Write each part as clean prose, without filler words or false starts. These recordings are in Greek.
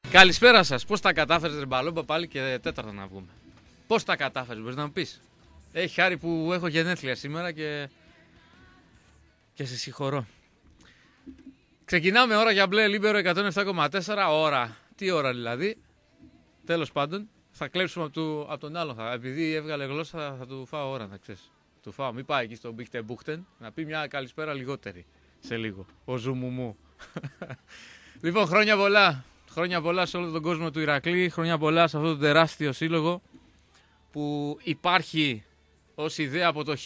Καλησπέρα σας. Πώς τα κατάφερες, ρε Μπαλόμπα, πάλι και τέταρτα να βγούμε? Πώς τα κατάφερες, μπορείς να μου πεις? Έχει χάρη που έχω γενέθλια σήμερα και σε συγχωρώ. Ξεκινάμε ώρα για μπλε Λίμπερο 107,4 ώρα. Τι ώρα δηλαδή? Τέλος πάντων, θα κλέψουμε από τον άλλον. Επειδή έβγαλε γλώσσα, θα του φάω ώρα, να ξέρεις. Του φάω, μην πάει εκεί στο Μπίχτε Μπούχτεν να πει μια καλησπέρα λιγότερη σε λίγο. Ο Ζουμουμού. Λοιπόν, χρόνια πολλά. Χρόνια πολλά σε όλο τον κόσμο του Ηρακλή. Χρόνια πολλά σε αυτό το τεράστιο σύλλογο που υπάρχει ως ιδέα από το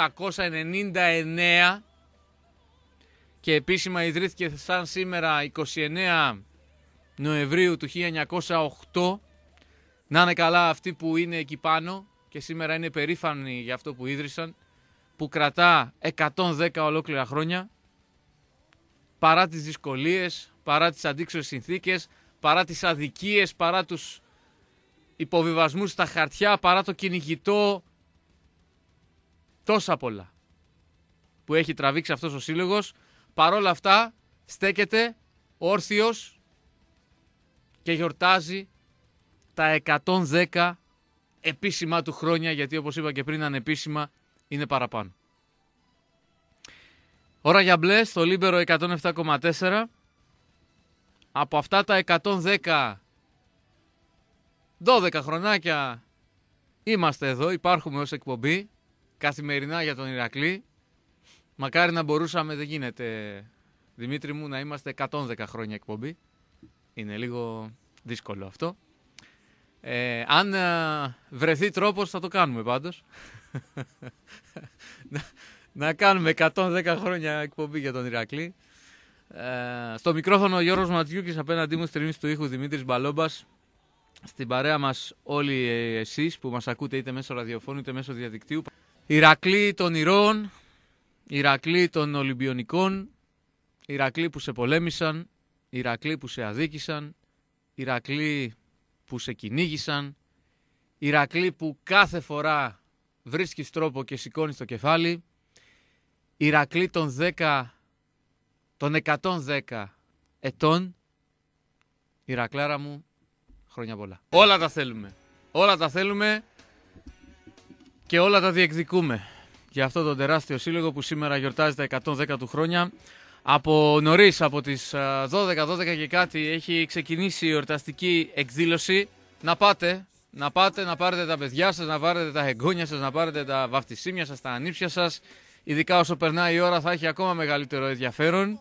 1899 και επίσημα ιδρύθηκε σαν σήμερα 29 Νοεμβρίου του 1908. Να είναι καλά αυτοί που είναι εκεί πάνω και σήμερα είναι περήφανοι για αυτό που ίδρυσαν, που κρατά 110 ολόκληρα χρόνια, παρά τις δυσκολίες, παρά τις αντίξωες συνθήκες, παρά τις αδικίες, παρά τους υποβιβασμούς στα χαρτιά, παρά το κυνηγητό, τόσα πολλά που έχει τραβήξει αυτός ο σύλλογος. Παρόλα αυτά στέκεται όρθιος και γιορτάζει τα 110 επίσημα του χρόνια, γιατί όπως είπα και πριν, ανεπίσημα είναι παραπάνω. Ώρα για μπλε στο Λίμπερο 107,4. Από αυτά τα 110, 12 χρονάκια είμαστε εδώ, υπάρχουμε ως εκπομπή, καθημερινά για τον Ηρακλή. Μακάρι να μπορούσαμε, δεν γίνεται, Δημήτρη μου, να είμαστε 110 χρόνια εκπομπή. Είναι λίγο δύσκολο αυτό. Αν βρεθεί τρόπος θα το κάνουμε πάντως. Να κάνουμε 110 χρόνια εκπομπή για τον Ηρακλή. Στο μικρόφωνο ο Γιώργος Ματζιούκης, απέναντί μου στριμής του ήχου Δημήτρης Μπαλόμπας. Στην παρέα μας όλοι εσείς που μας ακούτε είτε μέσω ραδιοφώνου είτε μέσω διαδικτύου. Ηρακλή των ηρώων, Ηρακλή των Ολυμπιονικών, Ηρακλή που σε πολέμησαν, Ηρακλή που σε αδίκησαν, Ηρακλή που σε κυνήγησαν, Ηρακλή που κάθε φορά βρίσκεις τρόπο και σηκώνεις το κεφάλι, Ηρακλή των 110 ετών. Ηρακλάρα μου, χρόνια πολλά. Όλα τα θέλουμε. Όλα τα θέλουμε και όλα τα διεκδικούμε για αυτό το τεράστιο σύλλογο που σήμερα γιορτάζει τα 110 του χρόνια. Από νωρίς, από τις 12 και κάτι, έχει ξεκινήσει η εορταστική εκδήλωση. Να πάτε, να πάρετε τα παιδιά σας, να πάρετε τα εγγόνια σας, να πάρετε τα βαφτισίμια σας, τα ανήψια σας. Ειδικά όσο περνάει η ώρα θα έχει ακόμα μεγαλύτερο ενδιαφέρον.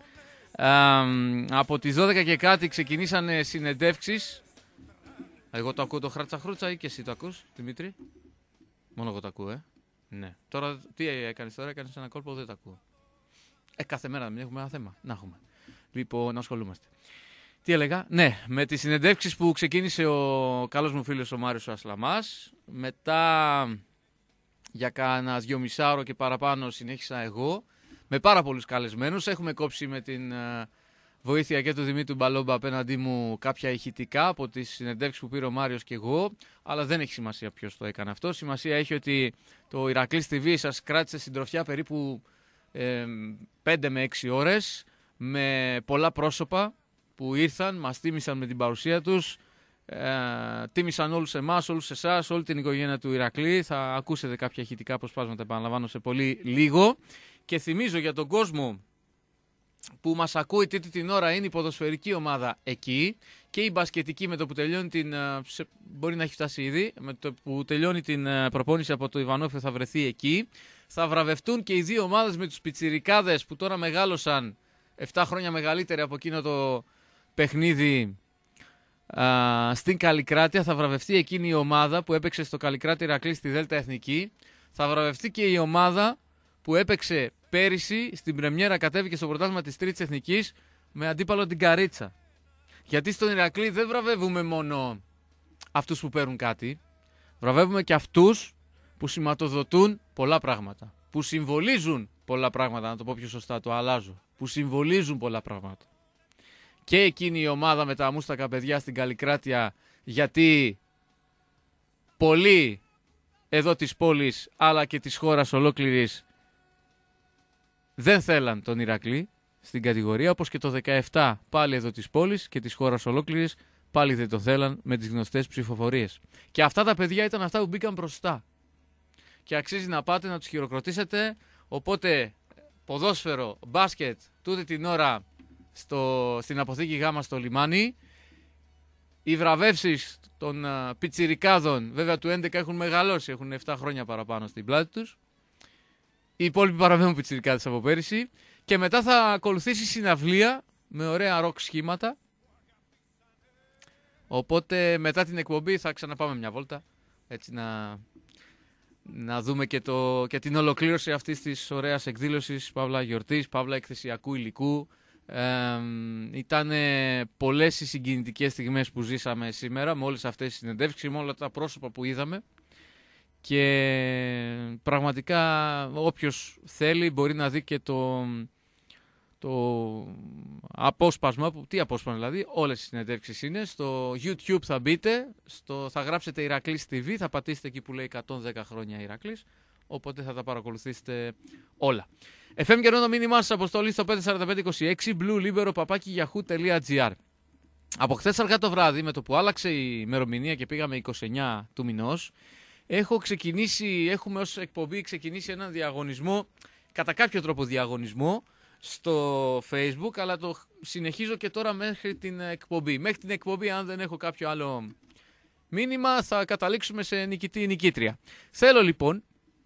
Από τις 12 και κάτι ξεκινήσανε συνεντεύξεις. Εγώ το ακούω το χράτσα-χρούτσα ή και εσύ το ακούς, Δημήτρη? Μόνο εγώ το ακούω, Ναι. Τώρα τι έκανες τώρα, έκανες ένα κόλπο, δεν το ακούω. Κάθε μέρα μην έχουμε ένα θέμα. Να έχουμε. Λοιπόν, να ασχολούμαστε. Τι έλεγα? Ναι, με τις συνεντεύξεις που ξεκίνησε ο καλός μου φίλος ο Μάριος ο Ασλαμάς. Μετά για κάνα 2,5 και παραπάνω συνέχισα εγώ. Με πάρα πολλούς καλεσμένους. Έχουμε κόψει με την βοήθεια και του Δημήτρου Μπαλόμπα απέναντί μου κάποια ηχητικά από τις συνεντεύξεις που πήρε ο Μάριος και εγώ. Αλλά δεν έχει σημασία ποιος το έκανε αυτό. Σημασία έχει ότι το Ηρακλής TV σας κράτησε συντροφιά περίπου 5 με 6 ώρες με πολλά πρόσωπα που ήρθαν, μας τίμησαν με την παρουσία τους, τίμησαν όλους εμάς, όλους εσάς, όλη την οικογένεια του Ηρακλή. Θα ακούσετε κάποια ηχητικά αποσπάσματα, επαναλαμβάνω, σε πολύ λίγο. Και θυμίζω για τον κόσμο που μας ακούει την ώρα, είναι η ποδοσφαιρική ομάδα εκεί και η μπασκετική με το που τελειώνει μπορεί να έχει φτάσει ήδη, με το που τελειώνει την προπόνηση από το Ιβανόφιο θα βρεθεί εκεί. Θα βραβευτούν και οι δύο ομάδες με τους πιτσιρικάδες που τώρα μεγάλωσαν 7 χρόνια μεγαλύτεροι από εκείνο το παιχνίδι στην Καλλικράτεια. Θα βραβευτεί εκείνη η ομάδα που έπαιξε στο Καλλικράτη Ηρακλή στη Δέλτα Εθνική. Θα βραβευτεί και η ομάδα που έπαιξε πέρυσι στην πρεμιέρα, κατέβηκε στο πρωτάθλημα της Τρίτης Εθνικής με αντίπαλο την Καρίτσα. Γιατί στον Ηρακλή δεν βραβεύουμε μόνο αυτούς που παίρνουν κάτι, βραβεύουμε και αυτούς που σηματοδοτούν πολλά πράγματα, που συμβολίζουν πολλά πράγματα, να το πω πιο σωστά, το αλλάζω, που συμβολίζουν πολλά πράγματα. Και εκείνη η ομάδα με τα αμούστακα παιδιά στην Καλλικράτεια, γιατί πολλοί εδώ της πόλης αλλά και της χώρας ολόκληρης δεν θέλαν τον Ηρακλή στην κατηγορία, όπως και το 17 πάλι εδώ της πόλης και της χώρας ολόκληρης πάλι δεν το θέλαν με τις γνωστές ψηφοφορίες. Και αυτά τα παιδιά ήταν αυτά που μπήκαν μπροστά. Και αξίζει να πάτε να τους χειροκροτήσετε. Οπότε ποδόσφαιρο, μπάσκετ, τούτη την ώρα στην αποθήκη Γ στο λιμάνι. Οι βραβεύσεις των πιτσιρικάδων, βέβαια του 11 έχουν μεγαλώσει, έχουν 7 χρόνια παραπάνω στην πλάτη τους. Οι υπόλοιποι παραμένουν πιτσιρικάδες από πέρυσι. Και μετά θα ακολουθήσει συναυλία με ωραία ροκ σχήματα. Οπότε μετά την εκπομπή θα ξαναπάμε μια βόλτα. Έτσι να δούμε και την ολοκλήρωση αυτής της ωραίας εκδήλωσης, παύλα γιορτής, παύλα εκθεσιακού υλικού. Ήταν πολλές οι συγκινητικές στιγμές που ζήσαμε σήμερα με όλες αυτές τις συνεντεύξεις, με όλα τα πρόσωπα που είδαμε. Και πραγματικά όποιος θέλει μπορεί να δει και το απόσπασμα, τι απόσπασμα δηλαδή, όλες οι συνεντεύξεις είναι, στο YouTube θα μπείτε, θα γράψετε Ηρακλής TV, θα πατήσετε εκεί που λέει 110 χρόνια Ηρακλής, οπότε θα τα παρακολουθήσετε όλα. FM καιρό το μήνυμά σας, αποστολή στο 54526, bluelibero@yahoo.gr. Από χθες αργά το βράδυ, με το που άλλαξε η ημερομηνία και πήγαμε 29 του μηνός, έχουμε ως εκπομπή ξεκινήσει έναν διαγωνισμό, κατά κάποιο τρόπο διαγωνισμό, στο Facebook, αλλά το συνεχίζω και τώρα μέχρι την εκπομπή. Μέχρι την εκπομπή, αν δεν έχω κάποιο άλλο μήνυμα, θα καταλήξουμε σε νικητή ή νικήτρια. Θέλω λοιπόν,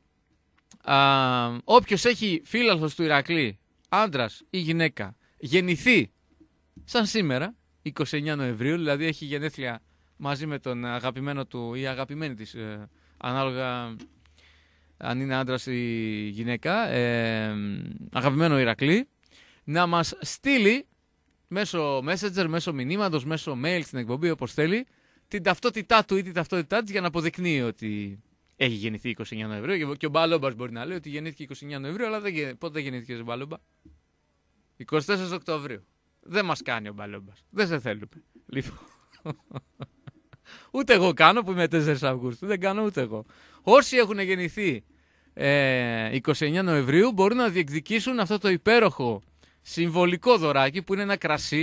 όποιος έχει φίλαθλος του Ηρακλή, άντρας ή γυναίκα, γεννηθεί σαν σήμερα, 29 Νοεμβρίου, δηλαδή έχει γενέθλια μαζί με τον αγαπημένο του ή αγαπημένη της, ανάλογα αν είναι άντρας ή γυναίκα, αγαπημένο Ηρακλή, να μας στείλει μέσω Messenger, μέσω μηνύματος, μέσω mail στην εκπομπή, όπως θέλει, την ταυτότητά του ή την ταυτότητά της για να αποδεικνύει ότι έχει γεννηθεί 29 Νοεμβρίου. Και ο Μπαλόμπας μπορεί να λέει ότι γεννήθηκε 29 Νοεμβρίου, αλλά πότε γεννήθηκε ο Μπαλόμπα? 24 Οκτωβρίου. Δεν μας κάνει ο Μπαλόμπας. Δεν σε θέλουμε. Λοιπόν. Ούτε εγώ κάνω που είμαι 4 Αυγούστου. Δεν κάνω ούτε εγώ. Όσοι έχουν γεννηθεί 29 Νοεμβρίου μπορούν να διεκδικήσουν αυτό το υπέροχο συμβολικό δωράκι που είναι ένα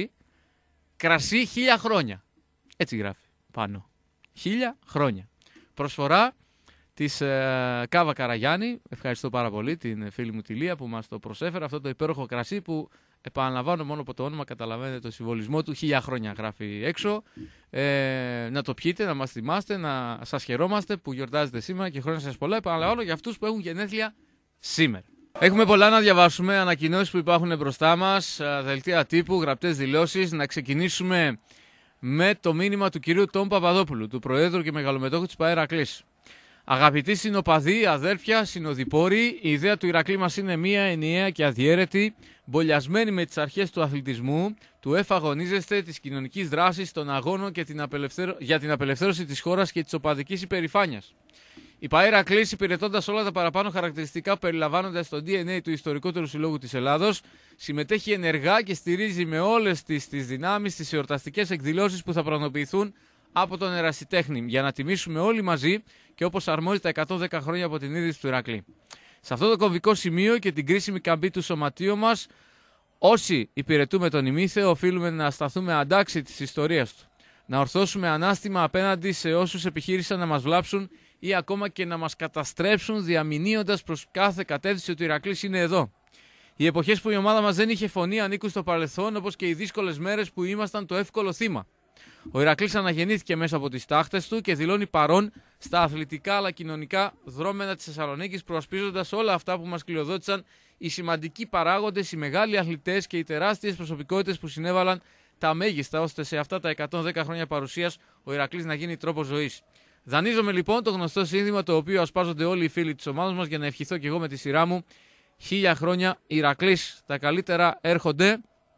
κρασί 1000 χρόνια. Έτσι γράφει πάνω. 1000 χρόνια. Προσφορά της Κάβα Καραγιάννη. Ευχαριστώ πάρα πολύ την φίλη μου τη Λία που μας το προσέφερε. Αυτό το υπέροχο κρασί που, επαναλαμβάνω, μόνο από το όνομα καταλαβαίνετε το συμβολισμό του. 1000 χρόνια γράφει έξω. Να το πιείτε, να μας θυμάστε, να σας χαιρόμαστε που γιορτάζετε σήμερα και χρόνια σας πολλά. Επαναλαμβάνω για αυτούς που έχουν γενέθλια σήμερα. Έχουμε πολλά να διαβάσουμε, ανακοινώσεις που υπάρχουν μπροστά μας, δελτία τύπου, γραπτές δηλώσεις. Να ξεκινήσουμε με το μήνυμα του κυρίου Τόμ Παπαδόπουλου, του Προέδρου και Μεγαλομετόχου της ΠΑΕ Ηρακλής. Αγαπητοί συνοπαδοί, αδέρφια, συνοδοιπόροι, η ιδέα του Ηρακλή μας είναι μία ενιαία και αδιέρετη, μπολιασμένη με τις αρχές του αθλητισμού, του εφαγωνίζεστε, της κοινωνικής δράσης, των αγώνων και για την απελευθέρωση της χώρας και της οπαδικής υπερηφάνειας. Η ΠΑΕ Ηρακλής, υπηρετώντας όλα τα παραπάνω χαρακτηριστικά που περιλαμβάνονται στο DNA του Ιστορικότερου Συλλόγου της Ελλάδος, συμμετέχει ενεργά και στηρίζει με όλες τις δυνάμεις τις εορταστικές εκδηλώσεις που θα πραγματοποιηθούν από τον ερασιτέχνη, για να τιμήσουμε όλοι μαζί και όπως αρμόζει τα 110 χρόνια από την ίδρυση του Ηρακλή. Σε αυτό το κομβικό σημείο και την κρίσιμη καμπή του σωματείου μας, όσοι υπηρετούμε τον ημίθεο, οφείλουμε να σταθούμε αντάξιοι της ιστορίας του. Να ορθώσουμε ανάστημα απέναντι σε όσους επιχείρησαν να μας βλάψουν ή ακόμα και να μας καταστρέψουν, διαμηνύοντας προς κάθε κατεύθυνση ότι ο Ηρακλής είναι εδώ. Οι εποχές που η ομάδα μας δεν είχε φωνή ανήκουν στο παρελθόν, όπως και οι δύσκολες μέρες που ήμασταν το εύκολο θύμα. Ο Ηρακλής αναγεννήθηκε μέσα από τις τάχτες του και δηλώνει παρόν στα αθλητικά αλλά κοινωνικά δρόμενα της Θεσσαλονίκης, προασπίζοντας όλα αυτά που μας κληροδότησαν οι σημαντικοί παράγοντες, οι μεγάλοι αθλητές και οι τεράστιες προσωπικότητες που συνέβαλαν τα μέγιστα ώστε σε αυτά τα 110 χρόνια παρουσίας ο Ηρακλής να γίνει τρόπος ζωής. Δανείζομαι λοιπόν το γνωστό σύνθημα το οποίο ασπάζονται όλοι οι φίλοι της ομάδας μας για να ευχηθώ και εγώ με τη σειρά μου 1000 χρόνια Ηρακλής. Τα καλύτερα έρχονται.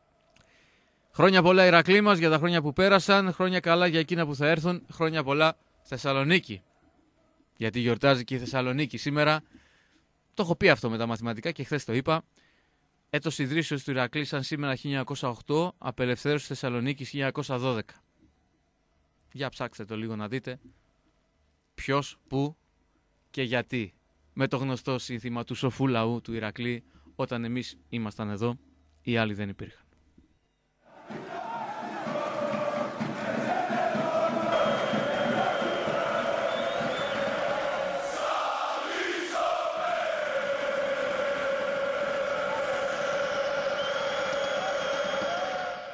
Χρόνια πολλά Ηρακλή μας για τα χρόνια που πέρασαν, χρόνια καλά για εκείνα που θα έρθουν, χρόνια πολλά Θεσσαλονίκη. Γιατί γιορτάζει και η Θεσσαλονίκη σήμερα. Το έχω πει αυτό με τα μαθηματικά και χθες το είπα. Έτος ιδρύσεως του Ηρακλή σαν σήμερα 1908, απελευθέρωση Θεσσαλονίκης 1912. Για ψάξτε το λίγο να δείτε ποιος, πού και γιατί. Με το γνωστό σύνθημα του σοφού λαού του Ηρακλή, όταν εμείς ήμασταν εδώ, οι άλλοι δεν υπήρχαν.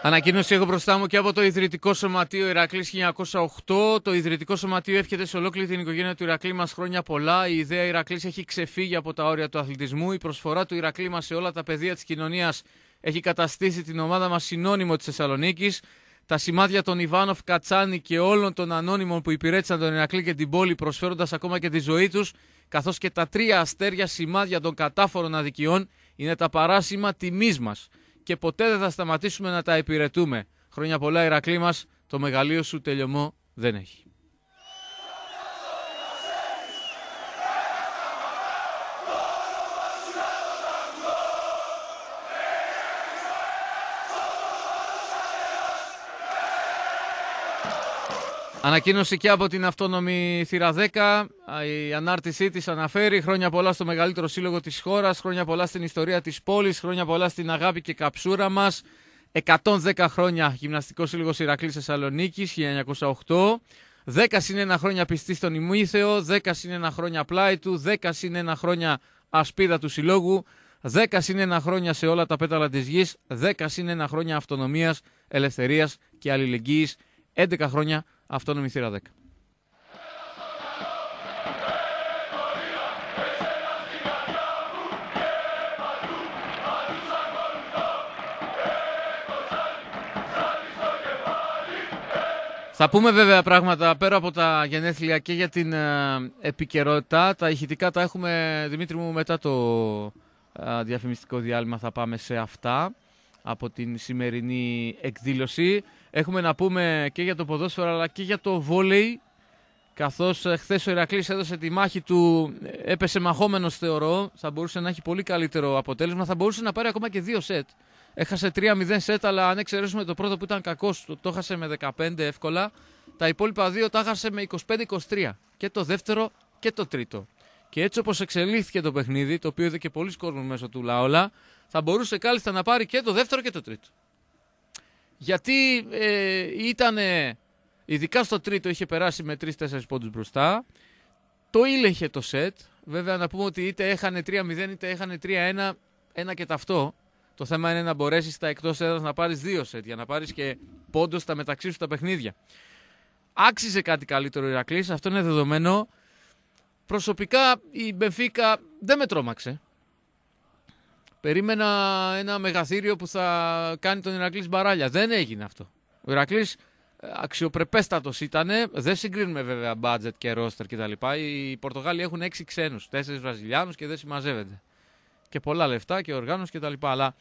Ανακοίνωση έχω μπροστά μου και από το Ιδρυτικό Σωματείο Ηρακλής 1908. Το Ιδρυτικό Σωματείο εύχεται σε ολόκληρη την οικογένεια του Ηρακλή μας χρόνια πολλά. Η ιδέα Ηρακλής έχει ξεφύγει από τα όρια του αθλητισμού. Η προσφορά του Ηρακλή μας σε όλα τα πεδία της κοινωνίας έχει καταστήσει την ομάδα μας συνώνυμο της Θεσσαλονίκης. Τα σημάδια των Ιβάνοφ, Κατσάνη και όλων των ανώνυμων που υπηρέτησαν τον Ηρακλή και την πόλη, προσφέροντας ακόμα και τη ζωή τους, καθώς και τα 3 αστέρια σημάδια των κατάφορων αδικιών, είναι τα παράσημα τιμής μας. Και ποτέ δεν θα σταματήσουμε να τα υπηρετούμε. Χρόνια πολλά, Ηρακλή μας, το μεγαλείο σου τελειωμό δεν έχει. Ανακοίνωση και από την αυτόνομη θύρα 10. Η ανάρτησή της αναφέρει χρόνια πολλά στο μεγαλύτερο σύλλογο της χώρας, χρόνια πολλά στην ιστορία της πόλης, χρόνια πολλά στην αγάπη και καψούρα μας. 110 χρόνια Γυμναστικός Σύλλογος Ηρακλής Θεσσαλονίκης 1908. 10 συν 1 χρόνια πιστή στον ημίθεο, 10 συν 1 χρόνια πλάι του, 10 συν 1 χρόνια ασπίδα του συλλόγου, 10 συν 1 χρόνια σε όλα τα πέταλα της γης, 10 συν 1 χρόνια αυτονομίας, ελευθερίας και αλληλεγγύης, 11 χρόνια αυτόνομη θύρα 10. Θα πούμε βέβαια πράγματα πέρα από τα γενέθλια και για την επικαιρότητα. Τα ηχητικά τα έχουμε, Δημήτρη μου, μετά το διαφημιστικό διάλειμμα θα πάμε σε αυτά από την σημερινή εκδήλωση. Έχουμε να πούμε και για το ποδόσφαιρο αλλά και για το βόλεϊ, καθώς χθες ο Ηρακλής έδωσε τη μάχη του, έπεσε μαχόμενος θεωρώ, θα μπορούσε να έχει πολύ καλύτερο αποτέλεσμα, θα μπορούσε να πάρει ακόμα και 2 σετ. Έχασε 3-0 σετ, αλλά αν εξαιρέσουμε το πρώτο που ήταν κακός, το έχασε με 15 εύκολα. Τα υπόλοιπα 2 τα έχασε με 25-23. Και το δεύτερο και το τρίτο. Και έτσι όπως εξελίχθηκε το παιχνίδι, το οποίο είδε και πολλοί κόσμοι μέσω του Λαόλα, θα μπορούσε κάλλιστα να πάρει και το δεύτερο και το τρίτο. Γιατί ήταν, ειδικά στο τρίτο, είχε περάσει με 3-4 πόντους μπροστά. Το ήλεχε το σετ. Βέβαια να πούμε ότι είτε έχανε 3-0 είτε έχανε 3-1, ένα και ταυτό. Το θέμα είναι να μπορέσεις στα εκτός έδρας να πάρεις 2 σετ για να πάρεις και πόντο στα μεταξύ σου τα παιχνίδια. Άξιζε κάτι καλύτερο ο Ηρακλής, αυτό είναι δεδομένο. Προσωπικά η Μπενφίκα δεν με τρόμαξε. Περίμενα ένα μεγαθύριο που θα κάνει τον Ηρακλή μπαράλια. Δεν έγινε αυτό. Ο Ηρακλής αξιοπρεπέστατος ήτανε. Δεν συγκρίνουμε βέβαια budget και roster κτλ. Οι Πορτογάλοι έχουν 6 ξένους, 4 Βραζιλιάνους και δεν συμμαζεύεται. Και πολλά λεφτά και οργάνωση κτλ. Αλλά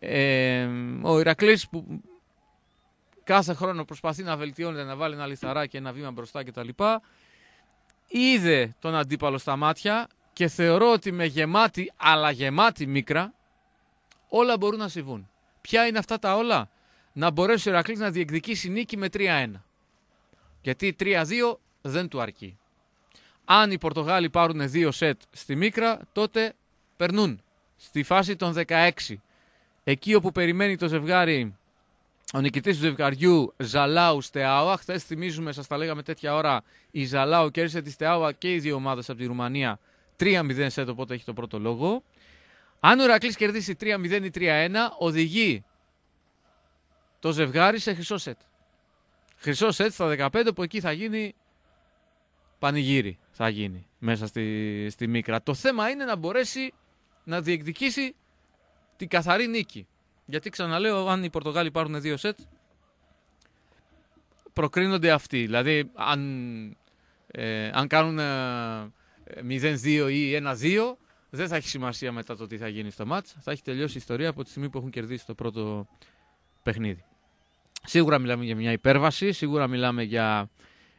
ο Ηρακλής που κάθε χρόνο προσπαθεί να βελτιώνεται, να βάλει ένα λιθαράκι, ένα βήμα μπροστά κτλ. Είδε τον αντίπαλο στα μάτια και θεωρώ ότι με γεμάτη, αλλά γεμάτη μίκρα, όλα μπορούν να συμβούν. Ποια είναι αυτά τα όλα? Να μπορέσει ο Ηρακλής να διεκδικήσει νίκη με 3-1. Γιατί 3-2 δεν του αρκεί. Αν οι Πορτογάλοι πάρουν 2 σετ στη μίκρα, τότε περνούν στη φάση των 16. Εκεί όπου περιμένει το ζευγάρι, ο νικητής του ζευγαριού Ζαλάου Στεάουα. Χθες θυμίζουμε, σας τα λέγαμε τέτοια ώρα, η Ζαλάου κέρδισε τη Στεάουα και οι δύο ομάδες από τη Ρουμανία 3-0 σετ, οπότε έχει το πρώτο λόγο. Αν ο Ηρακλής κερδίσει 3-0 ή 3-1, οδηγεί το ζευγάρι σε χρυσό σετ. Χρυσό σετ στα 15, που εκεί θα γίνει πανηγύρι, θα γίνει μέσα στη μίκρα. Το θέμα είναι να μπορέσει να διεκδικήσει την καθαρή νίκη. Γιατί ξαναλέω, αν οι Πορτογάλοι πάρουν 2 σετ, προκρίνονται αυτοί. Δηλαδή, αν κάνουν 0-2 ή 1-2, δεν θα έχει σημασία μετά το τι θα γίνει στο μάτς. Θα έχει τελειώσει η ιστορία από τη στιγμή που έχουν κερδίσει το πρώτο παιχνίδι. Σίγουρα μιλάμε για μια υπέρβαση, σίγουρα μιλάμε για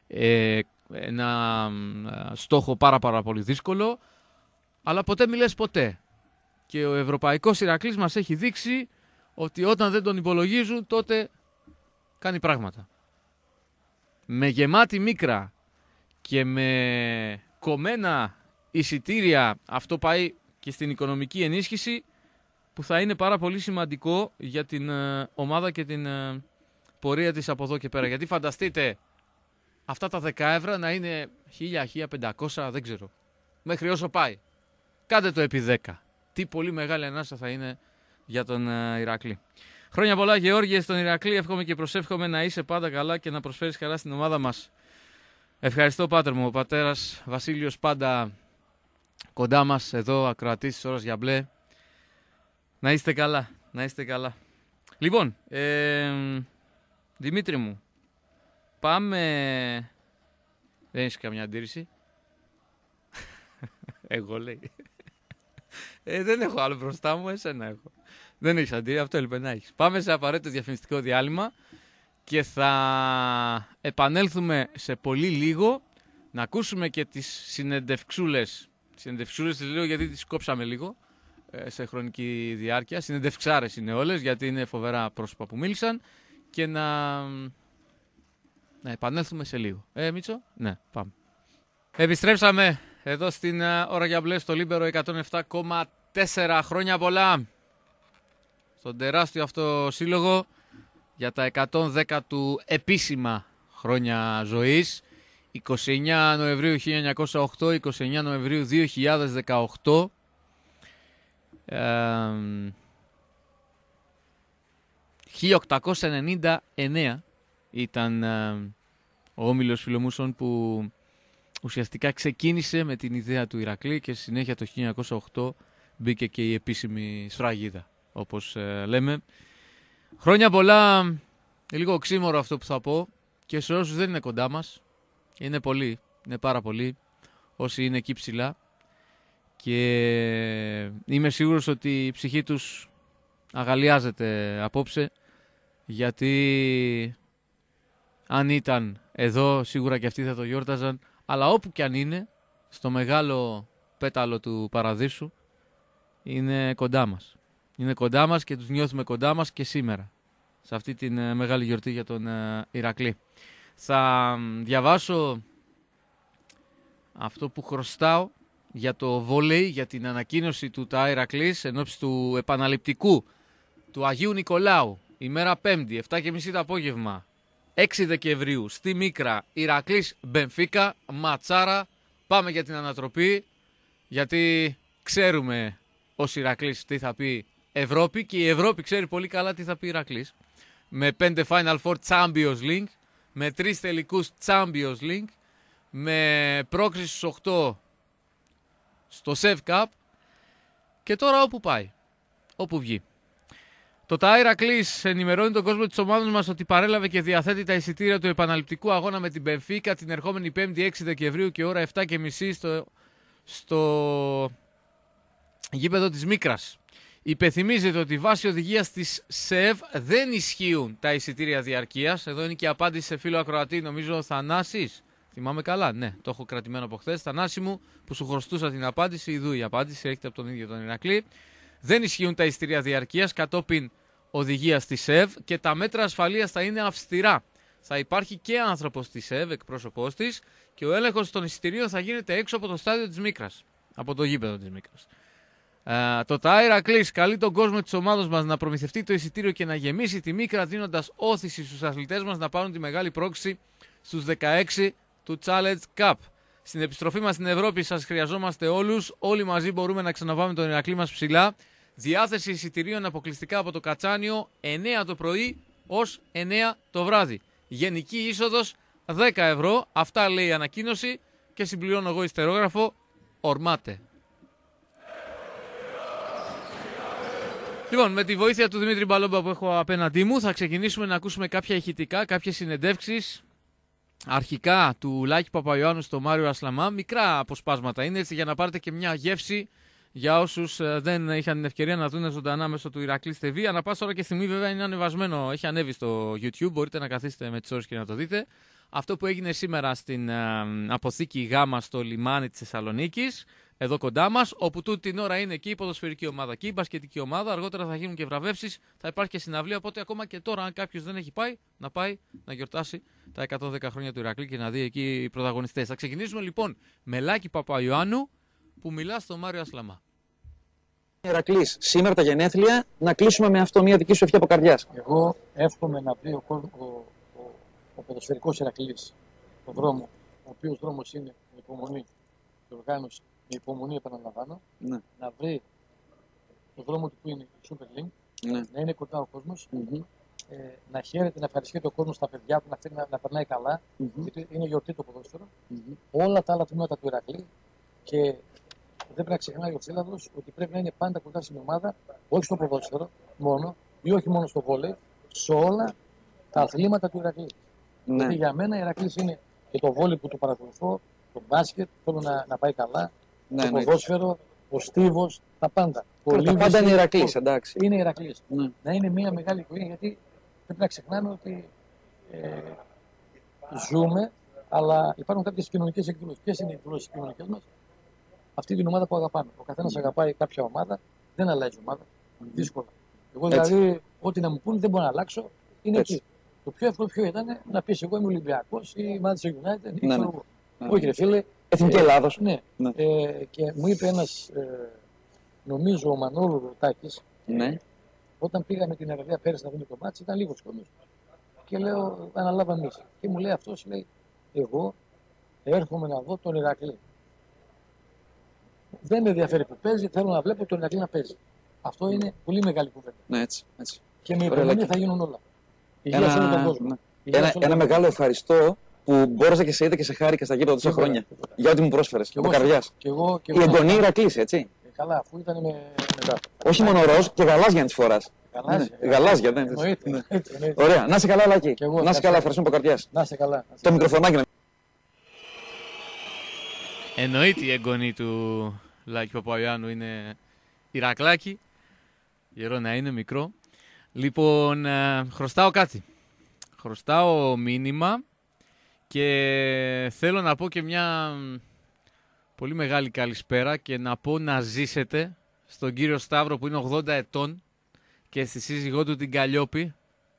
ένα στόχο πάρα πολύ δύσκολο, αλλά ποτέ μιλές ποτέ. Και ο Ευρωπαϊκός Ηρακλής μας έχει δείξει ότι όταν δεν τον υπολογίζουν, τότε κάνει πράγματα. Με γεμάτη μίκρα και με κομμένα εισιτήρια, αυτό πάει και στην οικονομική ενίσχυση, που θα είναι πάρα πολύ σημαντικό για την ομάδα και την πορεία της από εδώ και πέρα. Γιατί φανταστείτε αυτά τα 10 ευρώ να είναι 1.000-1.500, δεν ξέρω, μέχρι όσο πάει. Κάντε το επί 10. Τι πολύ μεγάλη ανάσα θα είναι για τον Ηρακλή. Χρόνια πολλά, Γεώργιε, στον Ηρακλή. Εύχομαι και προσεύχομαι να είσαι πάντα καλά και να προσφέρεις χαρά στην ομάδα μας. Ευχαριστώ, πάτερ μου. Ο πατέρας Βασίλειος πάντα κοντά μας, εδώ, ακροατής της Ώρας για Μπλε. Να είστε καλά, να είστε καλά. Λοιπόν, Δημήτρη μου, πάμε... Δεν έχεις καμιά αντίρρηση? Εγώ λέει. Δεν έχω άλλο μπροστά μου, εσένα έχω. Δεν έχεις αντίρρηση, αυτό έλειπε να έχεις. Πάμε σε απαραίτητο διαφημιστικό διάλειμμα και θα επανέλθουμε σε πολύ λίγο να ακούσουμε και τις συνεντευξούλες. Συνεντευξούλες τις λέω γιατί τις κόψαμε λίγο σε χρονική διάρκεια. Συνεντευξάρες είναι όλες γιατί είναι φοβερά πρόσωπα που μίλησαν και να επανέλθουμε σε λίγο. Μίτσο, ναι, πάμε. Επιστρέψαμε εδώ στην Ώρα για Μπλε στο Λίμπερο 107,4. Χρόνια πολλά στον τεράστιο αυτό σύλλογο για τα 110 του επίσημα χρόνια ζωής. 29 Νοεμβρίου 1908, 29 Νοεμβρίου 2018. 1899 ήταν ο Όμιλος Φιλομούσων που ουσιαστικά ξεκίνησε με την ιδέα του Ηρακλή και στη συνέχεια το 1908 μπήκε και η επίσημη σφραγίδα, όπως λέμε. Χρόνια πολλά, λίγο οξύμορο αυτό που θα πω και σε όσους δεν είναι κοντά μας, είναι πολλοί, είναι πάρα πολλοί όσοι είναι εκεί ψηλά και είμαι σίγουρος ότι η ψυχή τους αγαλιάζεται απόψε, γιατί αν ήταν εδώ σίγουρα και αυτοί θα το γιόρταζαν, αλλά όπου κι αν είναι, στο μεγάλο πέταλο του παραδείσου, είναι κοντά μας. Είναι κοντά μας και τους νιώθουμε κοντά μας και σήμερα, σε αυτή την μεγάλη γιορτή για τον Ηρακλή. Θα διαβάσω αυτό που χρωστάω για το βόλεϊ, για την ανακοίνωση του ΤΑ Ηρακλής εν ώψη του επαναληπτικού του Αγίου Νικολάου, ημέρα 5η, 7:30 το απόγευμα, 6 Δεκεμβρίου, στη Μίκρα, Ηρακλής Μπενφίκα, ματσάρα. Πάμε για την ανατροπή, γιατί ξέρουμε ως Ηρακλής τι θα πει Ευρώπη και η Ευρώπη ξέρει πολύ καλά τι θα πει Ηρακλής. Με 5 Final Four Champions League, με 3 τελικούς Champions League, με πρόκριση στους 8 στο Sev Cup και τώρα όπου πάει, όπου βγει. Το ΤΑ Ηρακλής ενημερώνει τον κόσμο της ομάδας μας ότι παρέλαβε και διαθέτει τα εισιτήρια του επαναληπτικού αγώνα με την Μπενφίκα την ερχόμενη 5η 6 Δεκεμβρίου και ώρα 7:30 στο γήπεδο της Μίκρας. Υπενθυμίζεται ότι βάσει οδηγίας της ΣΕΒ δεν ισχύουν τα εισιτήρια διαρκείας. Εδώ είναι και η απάντηση σε φίλο ακροατή, νομίζω Θανάσης. Θυμάμαι καλά, ναι, το έχω κρατημένο από χθες. Θανάση μου, που σου χρωστούσα την απάντηση, ειδού η απάντηση, έρχεται από τον ίδιο τον Ηρακλή. Δεν ισχύουν τα εισιτήρια διαρκείας κατόπιν οδηγίας της ΣΕΒ και τα μέτρα ασφαλείας θα είναι αυστηρά. Θα υπάρχει και άνθρωπος της ΣΕΒ, εκπρόσωπός της, και ο έλεγχος των εισιτηρίων θα γίνεται έξω από το στάδιο της Μίκρας, από το γήπεδο της Μίκρας. Το ΤΑ Ηρακλής καλεί τον κόσμο της ομάδας μας να προμηθευτεί το εισιτήριο και να γεμίσει τη Μίκρα, δίνοντας όθηση στους αθλητές μας να πάρουν τη μεγάλη πρόκριση στους 16 του Challenge Cup. Στην επιστροφή μας στην Ευρώπη σας χρειαζόμαστε όλους. Όλοι μαζί μπορούμε να ξαναβάμε τον Ηρακλή μας ψηλά. Διάθεση εισιτηρίων αποκλειστικά από το Κατσάνιο 9 το πρωί ως 9 το βράδυ. Γενική είσοδος 10 ευρώ. Αυτά λέει η ανακοίνωση και συμπληρώνω εγώ ιστερόγραφο. Ορμάτε. Λοιπόν, με τη βοήθεια του Δημήτρη Μπαλόμπα που έχω απέναντί μου, θα ξεκινήσουμε να ακούσουμε κάποια ηχητικά, κάποιες συνεντεύξεις. Αρχικά του Λάκη Παπαϊωάννου στο Μάριο Ασλαμά. Μικρά αποσπάσματα είναι, έτσι για να πάρετε και μια γεύση για όσους δεν είχαν την ευκαιρία να δουν ζωντανά μέσω του Ηρακλής TV. Ανά πάσα ώρα και στιγμή βέβαια είναι ανεβασμένο, έχει ανέβει στο YouTube, μπορείτε να καθίσετε με τις ώρες και να το δείτε. Αυτό που έγινε σήμερα στην αποθήκη Γάμα στο λιμάνι της Θεσσαλονίκης, εδώ κοντά μας, όπου τούτη την ώρα είναι εκεί η ποδοσφαιρική ομάδα και η μπασκετική ομάδα. Αργότερα θα γίνουν και βραβεύσεις, θα υπάρχει και συναυλία. Οπότε ακόμα και τώρα, αν κάποιος δεν έχει πάει να γιορτάσει τα 110 χρόνια του Ηρακλή και να δει εκεί οι πρωταγωνιστές. Θα ξεκινήσουμε λοιπόν με Λάκη Παπαϊωάννου που μιλά στο Μάριο Ασλαμά. Ηρακλής, σήμερα τα γενέθλια, να κλείσουμε με αυτό, μια δική σου ευχή από καρδιάς. Εγώ εύχομαι να βρει ο ποδοσφαιρικός Ηρακλής τον δρόμο, ο οποίος δρόμος είναι η υπομονή, η οργάνωση, η υπομονή επαναλαμβάνω, να βρει τον δρόμο του που είναι η Super League, Ναι. να είναι κοντά ο κόσμος, να χαίρεται, να ευχαριστεί ο κόσμος στα παιδιά του, να περνάει καλά, γιατί είναι γιορτή το ποδόσφαιρο. Όλα τα άλλα τμήματα του Ηρακλή και δεν πρέπει να ξεχνάει ο Φίλαδος ότι πρέπει να είναι πάντα κοντά στην ομάδα, όχι στο ποδόσφαιρο μόνο ή όχι μόνο στο βόλεϊ, σε όλα τα αθλήματα του Ηρακλή. Ναι. Γιατί για μένα η Ηρακλής είναι και το βόλεϊ που το παρακολουθώ, το μπάσκετ, θέλω να πάει καλά, Ναι, το ναι. ποδόσφαιρο, ο στίβος, τα πάντα. Τα πάντα είναι Ηρακλής, εντάξει. Είναι Ηρακλής. Ναι. Να είναι μια μεγάλη οικογένεια, γιατί πρέπει να ξεχνάμε ότι ζούμε, αλλά υπάρχουν κάποιες κοινωνικές εκδηλώσεις. Ποιες είναι οι εκδηλώσεις κοινωνικές μας? Αυτή την ομάδα που αγαπάμε. Ο καθένας αγαπάει κάποια ομάδα, δεν αλλάζει ομάδα. Δύσκολα. Εγώ Έτσι. δηλαδή, ό,τι να μου πούνε δεν μπορώ να αλλάξω, είναι Έτσι. εκεί. Το πιο εύκολο ποιο ήταν να πεις εγώ είμαι Ολυμπιακός ή Manchester United ή Ναι, ξέρω ναι. εγώ. Ναι. Όχι ρε φίλε. Εθνική Ελλάδος. Ναι. Ναι. Και μου είπε ένας, νομίζω ο Μανώλου Ρωτάκης, Ναι. όταν πήγαμε την Αραβία πέρυσι να δούμε το μάτσο, ήταν λίγος κόσμος. Και λέω, αναλάβαμε εμείς. Και μου λέει αυτός, λέει, εγώ έρχομαι να δω τον Ηρακλή. Δεν με ενδιαφέρει που παίζει, θέλω να βλέπω τον Ηρακλή να παίζει. Αυτό είναι πολύ μεγάλη κουβέντα. Ναι, έτσι. Έτσι. Και με Ωραία, υπομονή Λάκη. θα γίνουν όλα. Υγεία σε όλο τον κόσμο. Ναι. Υγεία σε όλο Ένα τον κόσμο. μεγάλο ευχαριστώ που μπόρεσα και σε είδα και σε χάρηκα στα γύρω τόσα Τίποτα, χρόνια. τίποτα. Για ό,τι μου πρόσφερες. Και Από εγώ- καρδιάς. Και εγώ, Η εγγονή Ηρακλής, έτσι. καλά, αφού ήταν με μετά. Όχι μόνο ροζ και γαλάζια να τη φορά. Γαλάζια. Γαλάζια, δεν είναι. Εννοείται. Ναι. Έτσι, εννοείται. Ωραία, να είσαι καλά, Λάκη. Και εγώ, Να είσαι ευχαριστώ. καλά, ευχαριστούμε από καρδιάς. Να είστε καλά. Να είστε Το μικροφωνάκι να Εννοείται η εγγονή του Λάκη Παπαϊωάννου είναι Ηρακλάκη. Γερό να είναι, μικρό. Λοιπόν, χρωστάω κάτι. Χρωστάω μήνυμα και θέλω να πω και μια πολύ μεγάλη καλησπέρα και να πω να ζήσετε στον κύριο Σταύρο που είναι 80 ετών και στη σύζυγό του την Καλλιόπη,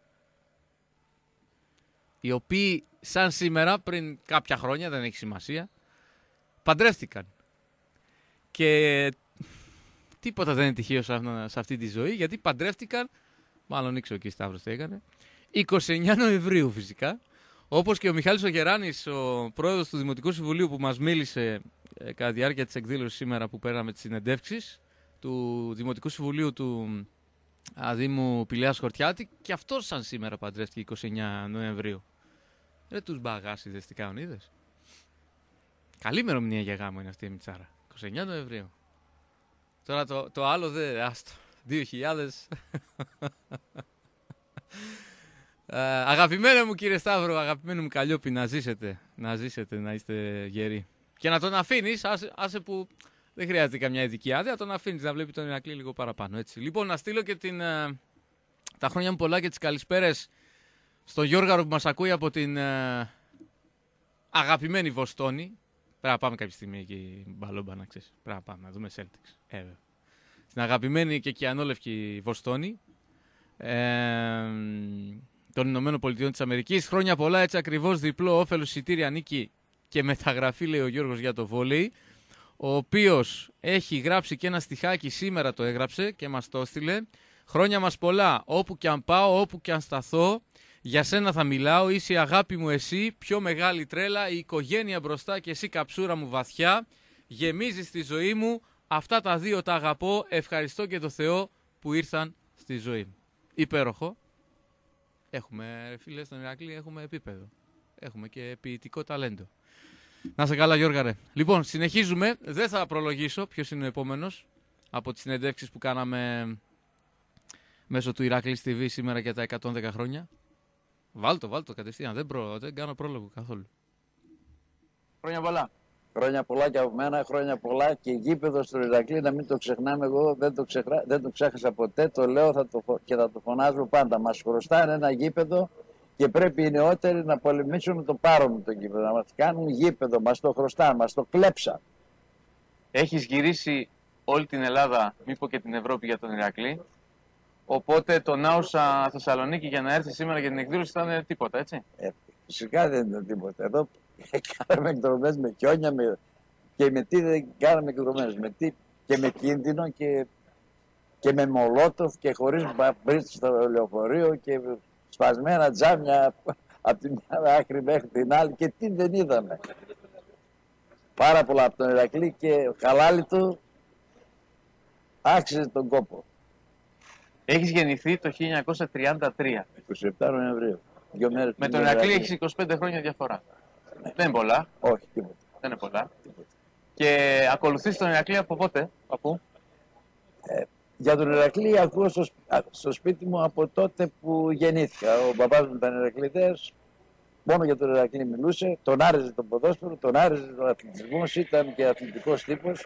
οι οποίοι σαν σήμερα πριν κάποια χρόνια, δεν έχει σημασία, παντρεύτηκαν. Και τίποτα δεν είναι τυχαίο σε αυτή τη ζωή, γιατί παντρεύτηκαν, μάλλον ήξερα και η Σταύρος τι έκανε, 29 Νοεμβρίου φυσικά, όπως και ο Μιχάλης ο Γεράνης, ο πρόεδρος του Δημοτικού Συμβουλίου που μας μίλησε κατά τη διάρκεια της εκδήλωσης σήμερα που πέραμε τις συνεντεύξεις του Δημοτικού Συμβουλίου του Δήμου Πηλαίας Χορτιάτη, και αυτός σαν σήμερα παντρεύτηκε 29 Νοεμβρίου. Δεν τους μπαγάσιδες τι κάνουν, είδες. Καλή ημερομηνία για γάμο είναι αυτή η Μιτσάρα. 29 Νοεμβρίου. Τώρα το άλλο δεν... Άστο. 2000. Αγαπημένο μου κύριε Σταύρο, αγαπημένο μου Καλλιόπη, να ζήσετε. Να ζήσετε, να είστε γεροί. Και να τον αφήνεις, άσε που δεν χρειάζεται καμιά ειδική άδεια, τον αφήνεις να βλέπει τον Ηρακλή λίγο παραπάνω. Έτσι. Λοιπόν, να στείλω και τα χρόνια μου πολλά και τις καλησπέρες στο Γιώργαρο που μας ακούει από την αγαπημένη Βοστόνη. Πρέπει να πάμε κάποια στιγμή εκεί μπαλόμπα, να ξέρεις. Πρέπει να πάμε να δούμε Celtics. Στην αγαπημένη και κιανόλευκη Βοστόνη των Ηνωμένων Πολιτειών της Αμερικής. Χρόνια πολλά, έτσι ακριβώς, διπλό όφελος, εισιτήρια, νίκη και μεταγραφή, λέει ο Γιώργος, για το βόλεϊ. Ο οποίος έχει γράψει και ένα στιχάκι, σήμερα το έγραψε και μας το έστειλε. Χρόνια μας πολλά, όπου και αν πάω, όπου και αν σταθώ, για σένα θα μιλάω, είσαι η αγάπη μου εσύ, πιο μεγάλη τρέλα, η οικογένεια μπροστά και εσύ καψούρα μου βαθιά, γεμίζεις τη ζωή μου, αυτά τα δύο τα αγαπώ, ευχαριστώ και το Θεό που ήρθαν στη ζωή μου. Υπέροχο. Έχουμε, φίλε, στον Ηρακλή έχουμε επίπεδο. Έχουμε και ποιητικό ταλέντο. Να σε καλά, Γιώργα, ρε. Λοιπόν, συνεχίζουμε. Δεν θα προλογίσω ποιος είναι ο επόμενος από τις συνεντεύξεις που κάναμε μέσω του Ηρακλής TV σήμερα για τα 110 χρόνια. Βάλτο κατευθείαν. Δεν κάνω πρόλογο καθόλου. Χρόνια πολλά. Χρόνια πολλά και από μένα, χρόνια πολλά και γήπεδο στο Ηρακλή, να μην το ξεχνάμε. Εγώ δεν το ξέχασα ποτέ, το λέω και θα το φωνάζω πάντα. Μας χρωστάνε ένα γήπεδο και πρέπει οι νεότεροι να πολεμήσουν να το πάρουν το γήπεδο. Να μας κάνουν γήπεδο, μας το χρωστάνε, μας το κλέψαν. Έχεις γυρίσει όλη την Ελλάδα, μη πω και την Ευρώπη, για τον Ηρακλή. Οπότε το Νάουσα Θεσσαλονίκη για να έρθει σήμερα για την εκδήλωση ήταν τίποτα, έτσι. Φυσικά δεν ήταν τίποτα. Εδώ κάναμε εκδρομές με χιόνια και με τι δεν κάναμε εκδρομές. Και με κίνδυνο και με μολότοφ και χωρίς μπρίτς στο λεωφορείο και σπασμένα τζάμια από την μια άκρη μέχρι την άλλη και τι δεν είδαμε. Πάρα πολλά από τον Ηρακλή και ο χαλάλι του άξιζε τον κόπο. Έχεις γεννηθεί το 1933. 27 Νοεμβρίου. 2 μέρες Με πριν τον τον Ηρακλή Ηρακλή. έχεις 25 χρόνια διαφορά. Δεν είναι πολλά. Όχι, τίποτα. Δεν είναι πολλά. Και ακολουθείς τον Ηρακλή από πότε, παππού? Για τον Ηρακλή ακούω στο σπίτι μου από τότε που γεννήθηκα. Ο μπαμπάς μου ήταν Ηρακλήδας, μόνο για τον Ηρακλή μιλούσε, τον άρεσε το ποδόσφαιρο, τον άρεσε τον αθλητισμό, ήταν και αθλητικός τύπος.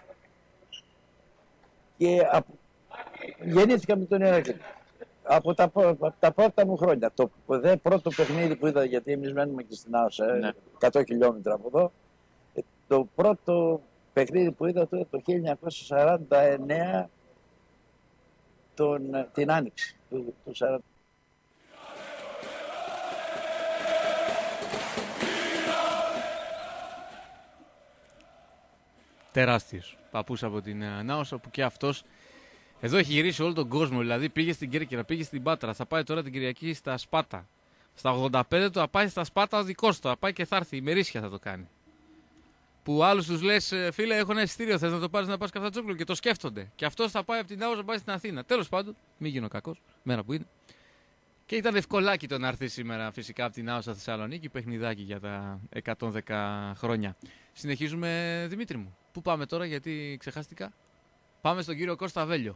Και γεννήθηκα με τον Ηρακλή. Από τα πρώτα μου χρόνια. Το πρώτο παιχνίδι που είδα, γιατί εμείς μένουμε και στην Άωσα, Ναι. 100 χιλιόμετρα από εδώ, το πρώτο παιχνίδι που είδα το 1949, την Άνοιξη του 1940. Τεράστιος παππούς από την Νάωσα, που και αυτός εδώ έχει γυρίσει όλο τον κόσμο. Δηλαδή πήγε στην Κέρκυρα, πήγε στην Πάτρα, θα πάει τώρα την Κυριακή στα Σπάτα. Στα 85 του θα πάει στα Σπάτα ο δικός του, θα πάει και θα έρθει, ημερήσια θα το κάνει. Που άλλους τους λες, φίλε, έχω ένα εισιτήριο, θες να το πάρεις να πας Καφτατζόγλου, και το σκέφτονται. Και αυτός θα πάει από την Νάωσα να πάει στην Αθήνα. Τέλος πάντων, μην γίνω κακός, μέρα που είναι. Και ήταν ευκολάκι το να έρθει σήμερα φυσικά από την Νάωσα Θεσσαλονίκη, παιχνιδάκι για τα 110 χρόνια. Συνεχίζουμε, Δημήτρη μου. Πού πάμε τώρα, γιατί ξεχάστηκα? Πάμε στον κύριο Κώστα Βέλιο.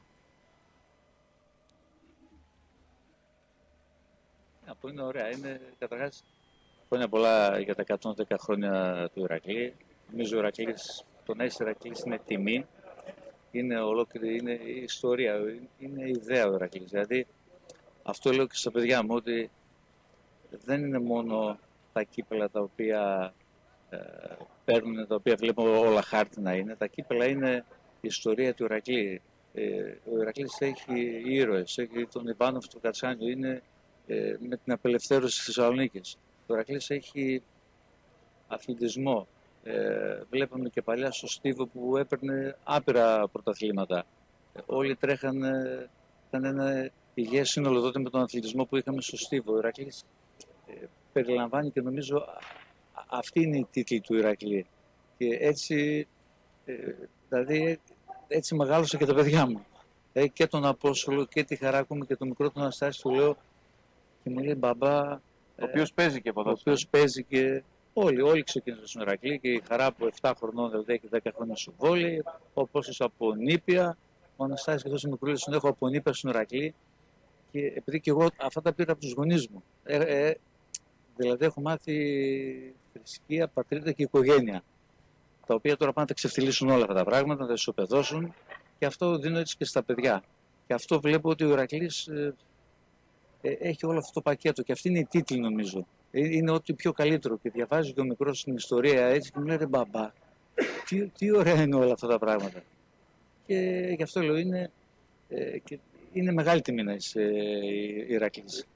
Αυτό είναι ωραία. Είναι καταρχάς χρόνια πολλά για τα 110 χρόνια του Ηρακλή. Νομίζω ο Ηρακλής, το να είσαι Ηρακλής είναι τιμή. Είναι ολόκληρη, είναι η ιστορία, είναι η ιδέα ο Ηρακλής. Δηλαδή, αυτό λέω και στα παιδιά μου, ότι δεν είναι μόνο τα κύπελα τα οποία παίρνουν, τα οποία βλέπουμε όλα χάρτινα είναι. Τα κύπελα είναι η ιστορία του Ηρακλή. Ο Ηρακλής έχει ήρωες, έχει τον Ιβάνοφ του Κατσάνιο, είναι με την απελευθέρωση της Θεσσαλονίκης. Ο Ηρακλής έχει αθλητισμό. Βλέπαμε και παλιά στο Στίβο που έπαιρνε άπειρα πρωταθλήματα. Όλοι τρέχανε, ήταν ένα υγιές σύνολο τότε με τον αθλητισμό που είχαμε στο Στίβο. Ο Ηρακλής περιλαμβάνει, και νομίζω αυτή είναι η τίτλη του Ηρακλή. Και έτσι, δηλαδή, έτσι μεγάλωσα και τα παιδιά μου. Και τον Απόστολο και τη Χαράκο μου και τον μικρό τον Αναστάση του λέω, και μου λέει μπαμπά. Ο οποίος παίζει και ποδόσφαιρο. Ο οποίος παίζει και όλοι ξεκίνησαν στον Ηρακλή, και η Χαρά από 7 χρονών, δηλαδή έχει 10 χρόνια στο βόλεϊ, ο Απόστολος από Νήπια, ο Αναστάσης και τόσο μικρούλης τον έχω από Νήπια στον Ηρακλή, και επειδή και εγώ αυτά τα πήρα από τους γονείς μου. Δηλαδή έχω μάθει θρησκεία, πατρίδα και οικογένεια, τα οποία τώρα πάνε να τα ξεφτυλίσουν όλα αυτά τα πράγματα, να τα ισοπεδώσουν, και αυτό δίνω έτσι και στα παιδιά. Και αυτό βλέπω ότι ο Ηρακλής έχει όλο αυτό το πακέτο, και αυτή είναι η τίτλη, νομίζω. Είναι ό,τι πιο καλύτερο, και διαβάζει και ο μικρός την ιστορία έτσι και μου λέει, ρε μπαμπά, τι ωραία είναι όλα αυτά τα πράγματα. Και γι' αυτό λέω, είναι μεγάλη τιμή να είσαι Ηρακλής.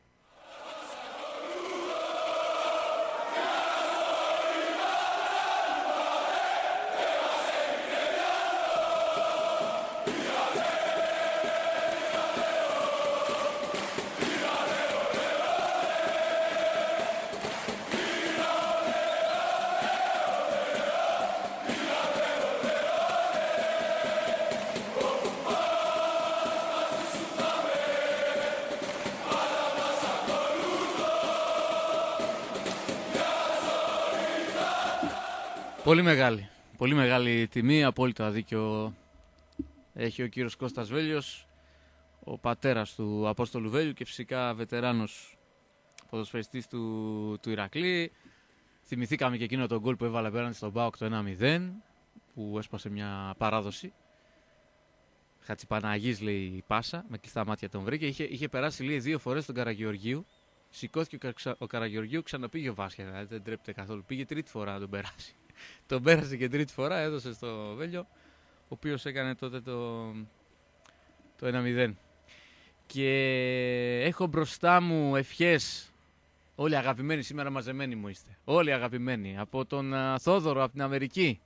Πολύ μεγάλη τιμή, απόλυτα δίκιο έχει ο κύριος Κώστας Βέλιος, ο πατέρας του Απόστολου Βέλιου και φυσικά βετεράνος ποδοσφαιριστής του Ηρακλή. Θυμηθήκαμε και εκείνο τον γκολ που έβαλε απέναντι στον ΠΑΟΚ το 1-0, που έσπασε μια παράδοση. Χατσιπαναγής, λέει, η πάσα, με κλειστά μάτια τον βρήκε. Είχε περάσει, λέει, 2 φορές τον Καραγεωργίου. Σηκώθηκε ο Καραγεωργίου, ξαναπήγε ο Βάσια, δηλαδή δεν τρέπεται καθόλου. Πήγε τρίτη φορά να τον περάσει. Τον πέρασε και τρίτη φορά, έδωσε στο Βέλιο, ο οποίος έκανε τότε το 1-0. Και έχω μπροστά μου ευχές, όλοι αγαπημένοι, σήμερα μαζεμένοι μου είστε. Όλοι αγαπημένοι, από τον Θόδωρο, από την Αμερική.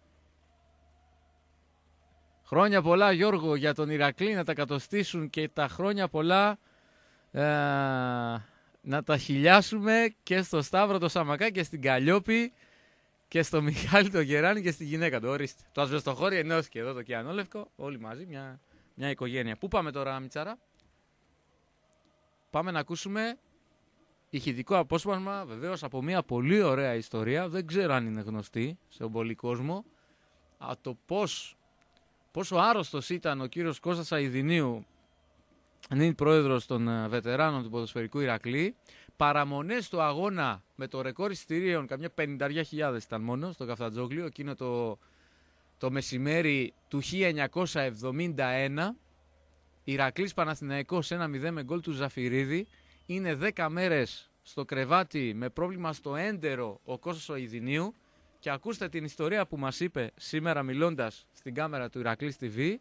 Χρόνια πολλά, Γιώργο, για τον Ηρακλή, να τα κατοστήσουν και τα χρόνια πολλά να τα χιλιάσουμε και στο Σταύρο το Σαμακά και στην Καλλιόπη και στο Μιχάλη το Γεράνη και στη γυναίκα του. Ορίστε. Το Ασβεστοχώρι ενώθηκε εδώ το Κιανόλευκο, όλοι μαζί, μια οικογένεια. Πού πάμε τώρα, Μιτσάρα? πάμε να ακούσουμε ηχητικό απόσπασμα, βεβαίως, από μια πολύ ωραία ιστορία. Δεν ξέρω αν είναι γνωστή σε πολύ κόσμο. Το πόσο άρρωστος ήταν ο κύριος Κώστας Αηδινίου, νυν πρόεδρος των βετεράνων του ποδοσφαιρικού Ηρακλή. Παραμονές του αγώνα με το ρεκόρ εισιτηρίων, καμιά 50.000 ήταν μόνο στο Καφτατζόγλιο, εκείνο το μεσημέρι του 1971. Ηρακλής Παναθηναϊκός 1-0 με γκολ του Ζαφυρίδη. Είναι 10 μέρες στο κρεβάτι με πρόβλημα στο έντερο ο Κώστας Αηδινίου. Και ακούστε την ιστορία που μας είπε σήμερα μιλώντας στην κάμερα του Ηρακλής TV,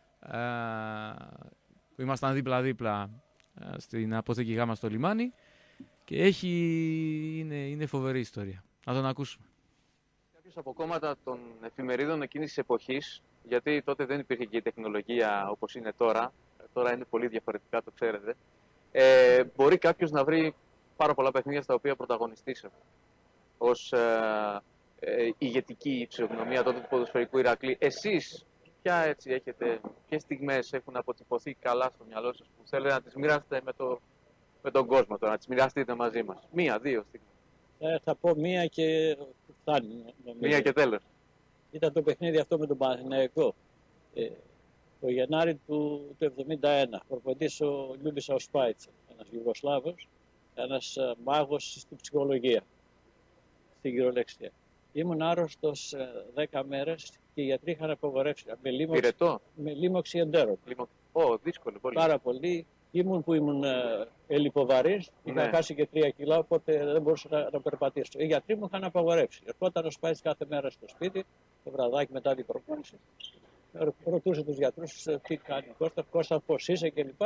που ήμασταν δίπλα-δίπλα στην αποθήκη Γάμα στο λιμάνι, και είναι φοβερή ιστορία. Να τον ακούσουμε. Κάποιος από κόμματα των εφημερίδων εκείνης της εποχής, γιατί τότε δεν υπήρχε και η τεχνολογία όπως είναι τώρα, τώρα είναι πολύ διαφορετικά, το ξέρετε, μπορεί κάποιος να βρει πάρα πολλά παιχνίδια στα οποία πρωταγωνιστήσαμε ως ηγετική φυσιογνωμία τότε του ποδοσφαιρικού Ηρακλή. Εσείς ποιες στιγμές έχουν αποτυπωθεί καλά στο μυαλό σας που θέλετε να τις μοιράσετε με τον κόσμο τώρα, να τις μοιραστείτε μαζί μας? Μία-δύο στιγμές. Θα πω μία και φτάνει. Μία και τέλος. Ήταν το παιχνίδι αυτό με τον Παναθηναϊκό. Το Γενάρη του 1971. Προπονητής ο Λιούμπης Αουσπάιτσα, ένας Ιουγκοσλάβος, ένας μάγος στην ψυχολογία, στην κυριολεξία. Ήμουν άρρωστος 10 μέρες και οι γιατροί είχαν απαγορεύσει. Με λίμωξη εντέρων. Δύσκολο πολύ. Πάρα πολύ. Ήμουν ελλειποβαρής, είχα χάσει και 3 κιλά, οπότε δεν μπορούσα να περπατήσω. Οι γιατροί μου είχαν απαγορεύσει. Ερχόταν ο Σπάιτς κάθε μέρα στο σπίτι, το βραδάκι μετά την προπόνηση. Ρωτούσε τους γιατρούς τι κάνει ο Κώστα, πώς είσαι κλπ.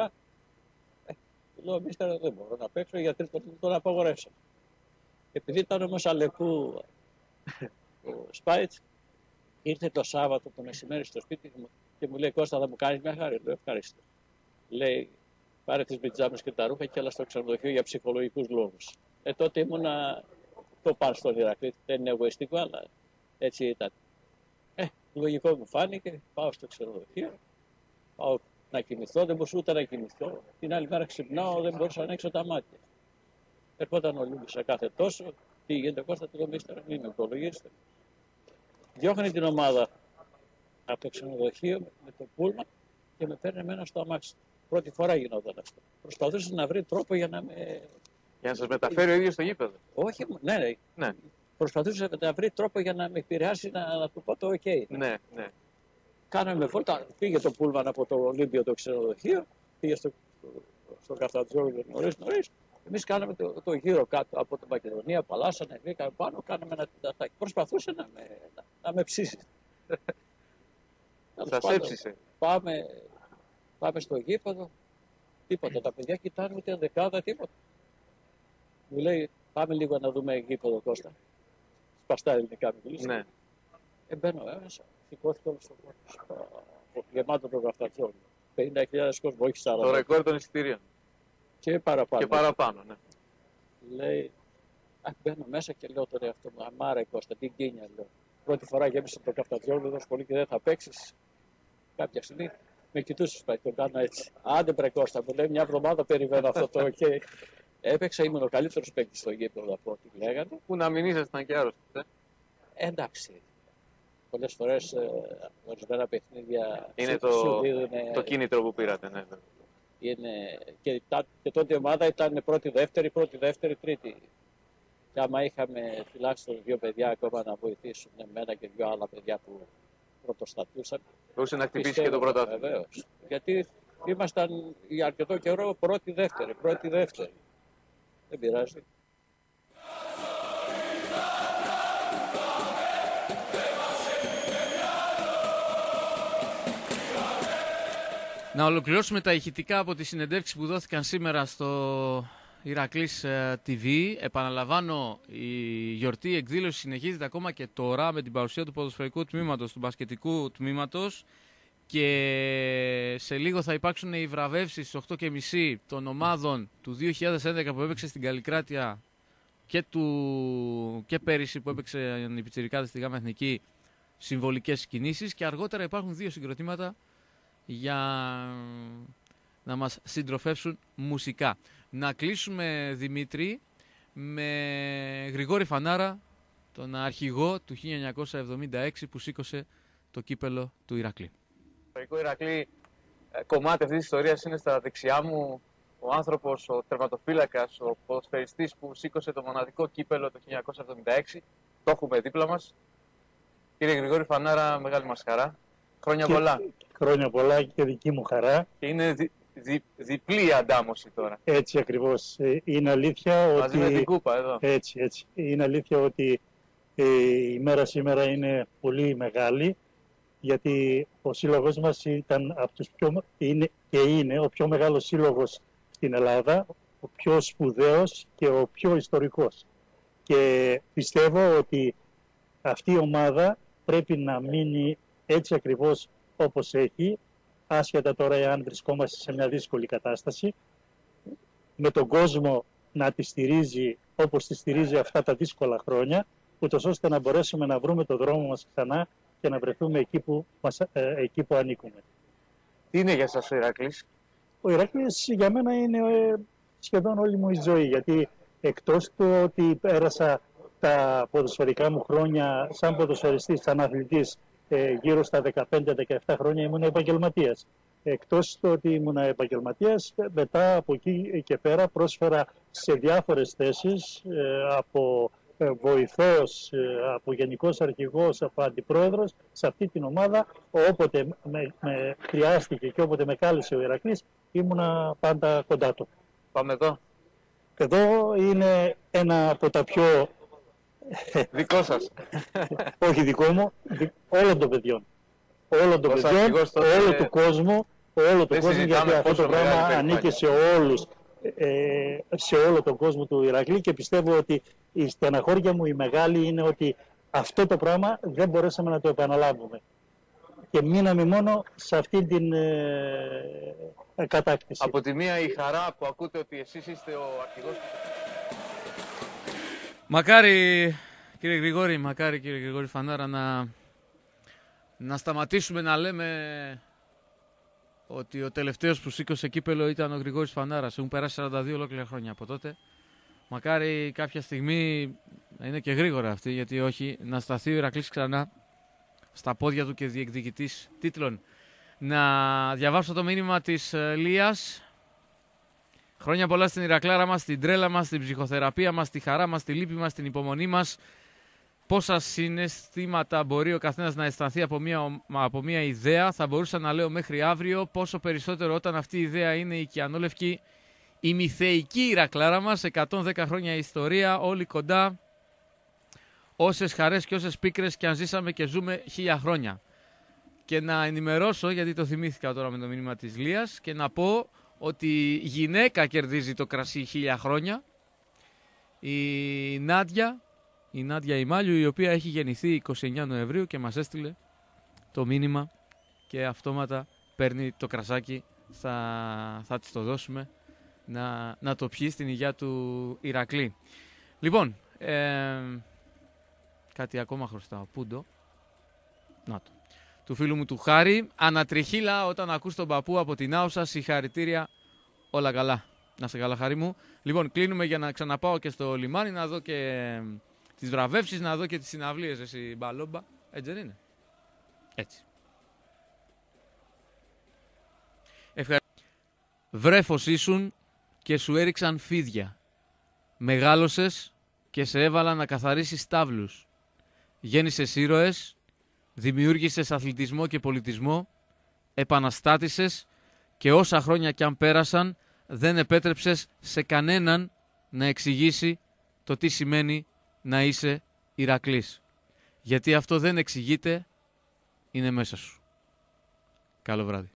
Λέω, μίστερα, δεν μπορώ να παίξω, οι γιατροί τον απαγορεύσαν. Επειδή ήταν όμως αλεπού ο Σπάιτς, ήρθε το Σάββατο το μεσημέρι στο σπίτι μου και μου λέει, Κώστα, θα μου κάνεις μια χάρη? Λέω, ευχαριστώ. Λέει, πάρε τις πιτζάμες και τα ρούχα και έλα στο ξενοδοχείο για ψυχολογικούς λόγους. Τότε ήμουνα το πάνω στον Ηρακλή, δεν είναι εγωιστικό, αλλά έτσι ήταν. Λογικό μου φάνηκε, πάω στο ξενοδοχείο, πάω να κοιμηθώ, δεν μπορούσα ούτε να κοιμηθώ. Την άλλη μέρα ξυπνάω, δεν μπορούσα να ανοίξω τα μάτια. Ερχόταν ο Λούμπης κάθε τόσο, τι γίνεται Κώστα, του λέω, μίστερα, μην με υπολογίσετε. Διώχνει την ομάδα από το ξενοδοχείο με το πούλμα και με παίρνει εμένα στο αμάξι. Πρώτη φορά γινόταν αυτό. Προσπαθούσε να βρει τρόπο για να με... Για να σας μεταφέρει ο ίδιος στο γήπεδο. Όχι, ναι. Προσπαθούσε να βρει τρόπο για να με επηρεάσει να του πω το OK. Ναι. Κάναμε βόλτα, πήγε το πούλμαν από το Ολύμπιο το ξενοδοχείο, πήγε στο Καφτατζόγλιο νωρίς. Εμείς κάναμε το γύρο κάτω από την Μακεδονία, παλάσανε, βγήκαμε πάνω, κάναμε ένα τεντατάκι. Προσπαθούσε να με ψήσει. Σας έψησε. Πάμε στο γήπεδο, τίποτα. Τα παιδιά κοιτάνε ούτε δεκάδα, τίποτα. Μου λέει, πάμε λίγο να δούμε γήπεδο Κώστα. Σπαστά ελληνικά μου μιλήσει. Ναι. Μπαίνω μέσα, σηκώθηκε όλος ο κόσμος. Γεμάτο το Καφτατζόγλιο. 50.000 κόσμο, όχι 40. Το ρεκόρ των εισιτηρίων. Και παραπάνω. Και παραπάνω, ναι. Λέει, μπαίνω μέσα και λέω τον εαυτό μου, αμάρα Κώστα, τι γκίνια, λέω. Πρώτη φορά γέμισε το Καφτατζόγλιο, δώσ' πολύ και δεν θα παίξεις. Κάποια στιγμή με κοιτούσες πάει, το κάνω έτσι. Άντε μπρε Κώστα, μου λέει, μια εβδομάδα περιμένω αυτό το OK. Έπαιξα, ήμουν ο καλύτερος παίκτης στο γήπεδο από ό,τι λέγανε. Που να μην ήσασταν και άρρωστος, Εντάξει. Πολλές φορές ορισμένα παιχνίδια είναι το κίνητρο που πήρατε, ναι. Και τότε η ομάδα ήταν πρώτη-δεύτερη, τρίτη. Και άμα είχαμε τουλάχιστον 2 παιδιά ακόμα να βοηθήσουν εμένα και 2 άλλα παιδιά που πρωτοστατούσαν. Μπορούσε να χτυπήσει και το πρωτάθλημα. Βεβαίως. Γιατί ήμασταν για αρκετό καιρό πρώτη-δεύτερη. Δεν πειράζει. Να ολοκληρώσουμε τα ηχητικά από τις συνεντεύξεις που δόθηκαν σήμερα στο Ηρακλής TV. Επαναλαμβάνω, η γιορτή εκδήλωση συνεχίζεται ακόμα και τώρα με την παρουσία του ποδοσφαιρικού τμήματος, του μπασκετικού τμήματος, και σε λίγο θα υπάρξουν οι βραβεύσεις στις 8.30 των ομάδων του 2011 που έπαιξε στην Καλλικράτεια και πέρυσι που έπαιξε οι πιτσιρικάδες στη Γάμα Εθνική, συμβολικές κινήσεις, και αργότερα υπάρχουν 2 συγκροτήματα για να μας συντροφεύσουν μουσικά. Να κλείσουμε, Δημήτρη, με Γρηγόρη Φανάρα, τον αρχηγό του 1976 που σήκωσε το κύπελο του Ηρακλή. Το Ηρακλή, κομμάτι αυτής της ιστορίας είναι στα δεξιά μου ο άνθρωπος, ο τερματοφύλακας, ο ποδοσφαιριστής που σήκωσε το μοναδικό κύπελο το 1976. Το έχουμε δίπλα μας. Κύριε Γρηγόρη Φανάρα, μεγάλη μας χαρά. Χρόνια πολλά. Χρόνια πολλά και δική μου χαρά. Και είναι διπλή η αντάμωση τώρα. Έτσι ακριβώς. Είναι αλήθεια Μαζί ότι... με την κούπα εδώ. Έτσι. Είναι αλήθεια ότι η μέρα σήμερα είναι πολύ μεγάλη, γιατί ο σύλλογος μας ήταν από τους είναι ο πιο μεγάλος σύλλογος στην Ελλάδα, ο πιο σπουδαίος και ο πιο ιστορικός. Και πιστεύω ότι αυτή η ομάδα πρέπει να μείνει έτσι ακριβώς όπως έχει, άσχετα τώρα εάν βρισκόμαστε σε μια δύσκολη κατάσταση, με τον κόσμο να τη στηρίζει όπως τη στηρίζει αυτά τα δύσκολα χρόνια, ούτως ώστε να μπορέσουμε να βρούμε το δρόμο μας ξανά και να βρεθούμε εκεί που ανήκουμε. Τι είναι για σας ο Ηρακλής? Ο Ηρακλής για μένα είναι σχεδόν όλη μου η ζωή, γιατί εκτός του ότι πέρασα τα ποδοσφαιρικά μου χρόνια σαν ποδοσφαιριστής, σαν αθλητής, γύρω στα 15-17 χρόνια ήμουν επαγγελματίας. Εκτός του ότι ήμουν επαγγελματίας, μετά από εκεί και πέρα πρόσφερα σε διάφορες θέσεις, από βοηθός, από γενικός αρχηγός, από αντιπρόεδρος, σε αυτή την ομάδα, όποτε με χρειάστηκε και όποτε με κάλεσε ο Ηρακλής, ήμουνα πάντα κοντά του. Πάμε εδώ. Εδώ είναι ένα από τα πιο... Δικό σας. Όχι δικό μου, όλων των παιδιών. Όλων των παιδιών, όλο του κόσμου, γιατί αυτό το πράγμα ανήκει σε όλους, σε όλο τον κόσμο του Ηρακλή, και πιστεύω ότι η στεναχώρια μου η μεγάλη είναι ότι αυτό το πράγμα δεν μπορέσαμε να το επαναλάβουμε. Και μείναμε μόνο σε αυτή την κατάκτηση. Από τη μία η χαρά που ακούτε ότι εσείς είστε ο αρχηγός. Μακάρι, κύριε Γρηγόρη Φανάρα, να σταματήσουμε να λέμε ότι ο τελευταίος που σήκωσε κύπελο ήταν ο Γρηγόρης Φανάρας. Έχουν περάσει 42 ολόκληρα χρόνια από τότε. Μακάρι κάποια στιγμή, να είναι και γρήγορα αυτή, γιατί όχι, να σταθεί ο Ηρακλής ξανά στα πόδια του και διεκδικητής τίτλων. Να διαβάσω το μήνυμα της Λίας. Χρόνια πολλά στην Ηρακλάρα μας, στην τρέλα μας, στην ψυχοθεραπεία μας, στη χαρά μας, στη λύπη μας, στην υπομονή μας. Πόσα συναισθήματα μπορεί ο καθένας να αισθανθεί από μια ιδέα, θα μπορούσα να λέω μέχρι αύριο, πόσο περισσότερο όταν αυτή η ιδέα είναι η κιανόλευκη, η μυθεϊκή Ηρακλάρα μας, 110 χρόνια ιστορία, όλοι κοντά, όσες χαρές και όσες πίκρες και αν ζήσαμε και ζούμε 1000 χρόνια. Και να ενημερώσω, γιατί το θυμήθηκα τώρα με το μήνυμα της Λίας, και να πω ότι η γυναίκα κερδίζει το κρασί 1000 χρόνια, η Νάντια Ιμάλιου, η οποία έχει γεννηθεί 29 Νοεμβρίου και μας έστειλε το μήνυμα και αυτόματα παίρνει το κρασάκι, θα της το δώσουμε να το πιει στην υγειά του Ηρακλή. Λοιπόν, κάτι ακόμα χρωστάω, πούντο, να το. Του φίλου μου του Χάρη, ανατριχίλα όταν ακούς τον παππού από την Άουσα, συγχαρητήρια, όλα καλά. Να σε καλά, Χάρη μου. Λοιπόν, κλείνουμε για να ξαναπάω και στο λιμάνι, να δω και τις βραβεύσεις, να δω και τις συναυλίες, εσύ μπαλόμπα. Έτσι δεν είναι? Έτσι. Βρέφος ήσουν και σου έριξαν φίδια. Μεγάλωσες και σε έβαλαν να καθαρίσεις τάβλους. Γέννησες ήρωες, δημιούργησες αθλητισμό και πολιτισμό, επαναστάτησες και όσα χρόνια κι αν πέρασαν δεν επέτρεψες σε κανέναν να εξηγήσει το τι σημαίνει να είσαι Ηρακλής. Γιατί αυτό δεν εξηγείται, είναι μέσα σου. Καλό βράδυ.